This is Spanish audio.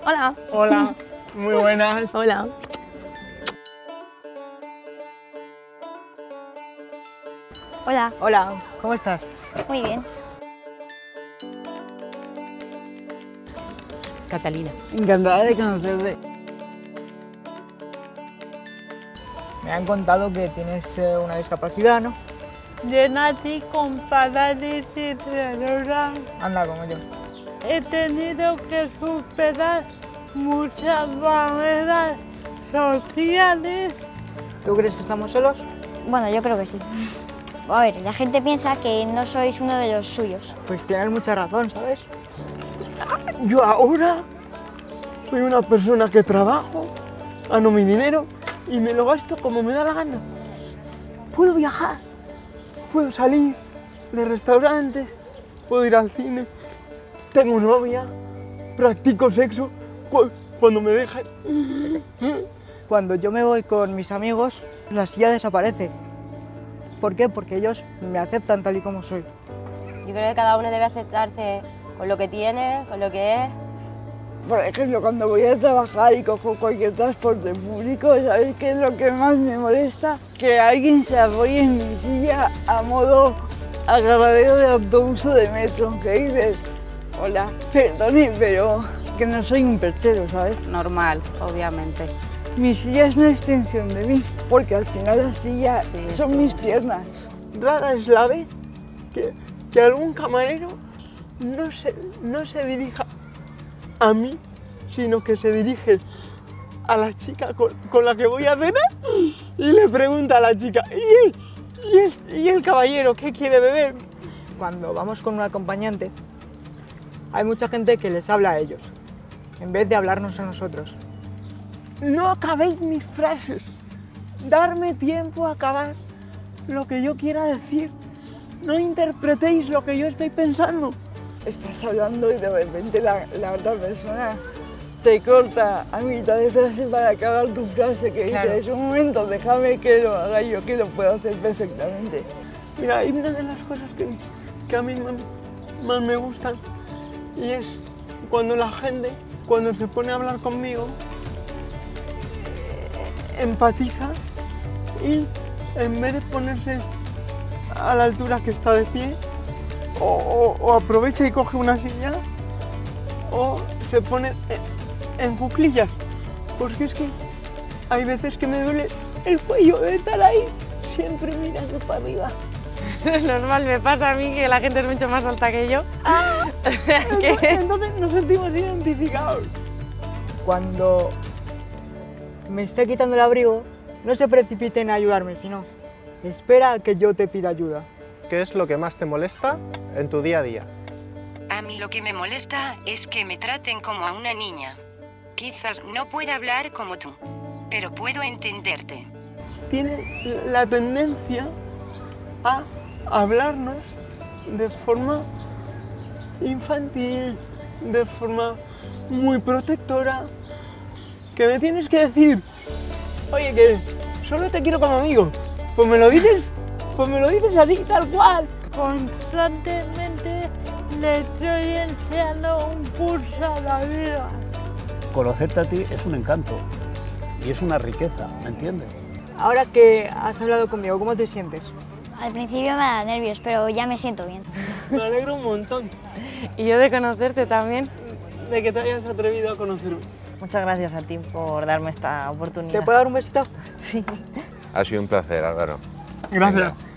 Hola. Hola, muy buenas. Hola. Hola, Hola, ¿cómo estás? muy bien. Catalina. Encantada de conocerte. Me han contado que tienes una discapacidad, ¿no? Yo nací con parálisis cerebral. Anda, como yo. He tenido que superar muchas barreras sociales. ¿Tú crees que estamos solos? Bueno, yo creo que sí. A ver, la gente piensa que no sois uno de los suyos. Pues tienes mucha razón, ¿sabes? Yo ahora soy una persona que trabajo, gano mi dinero y me lo gasto como me da la gana. Puedo viajar, puedo salir de restaurantes, puedo ir al cine, tengo novia, practico sexo cuando me dejan. Cuando yo me voy con mis amigos, la silla desaparece. ¿Por qué? Porque ellos me aceptan tal y como soy. Yo creo que cada uno debe aceptarse con lo que tiene, con lo que es. Por ejemplo, cuando voy a trabajar y cojo cualquier transporte público, ¿sabéis qué es lo que más me molesta? Que alguien se apoye en mi silla a modo agarradero de autobús o de metro. Que dices, hola, perdone, pero que no soy un perchero, ¿sabes? Normal, obviamente. Mi silla es una extensión de mí, porque al final la silla son mis piernas. Rara es la vez que algún camarero no se dirija a mí, sino que se dirige a la chica con la que voy a cenar y le pregunta a la chica, ¿y el caballero qué quiere beber? Cuando vamos con un acompañante, hay mucha gente que les habla a ellos, en vez de hablarnos a nosotros. No acabéis mis frases, darme tiempo a acabar lo que yo quiera decir. No interpretéis lo que yo estoy pensando. Estás hablando y de repente la otra persona te corta a mitad de frase para acabar tu frase, que dices, un momento, déjame que lo haga yo, que lo puedo hacer perfectamente. Mira, hay una de las cosas que a mí más me gustan y es cuando la gente, cuando se pone a hablar conmigo, empatiza y en vez de ponerse a la altura que está de pie, o aprovecha y coge una silla, o se pone en cuclillas, porque es que hay veces que me duele el cuello de estar ahí, siempre mirando para arriba. Es normal, me pasa a mí que la gente es mucho más alta que yo. Entonces nos sentimos identificados. Cuando me esté quitando el abrigo, no se precipiten a ayudarme, sino espera a que yo te pida ayuda. ¿Qué es lo que más te molesta en tu día a día? A mí lo que me molesta es que me traten como a una niña. Quizás no pueda hablar como tú, pero puedo entenderte. Tiene la tendencia a hablarnos de forma infantil, de forma muy protectora, que me tienes que decir, oye, que solo te quiero como amigo, pues me lo dices así, tal cual. Constantemente le estoy enseñando un curso a la vida. Conocerte a ti es un encanto y es una riqueza, ¿me entiendes? Ahora que has hablado conmigo, ¿cómo te sientes? Al principio me da nervios, pero ya me siento bien. Me alegro un montón Y yo de conocerte también. de que te hayas atrevido a conocerme. Muchas gracias a ti por darme esta oportunidad. ¿Te puedo dar un besito? Sí. Ha sido un placer, Álvaro. Gracias. Venga.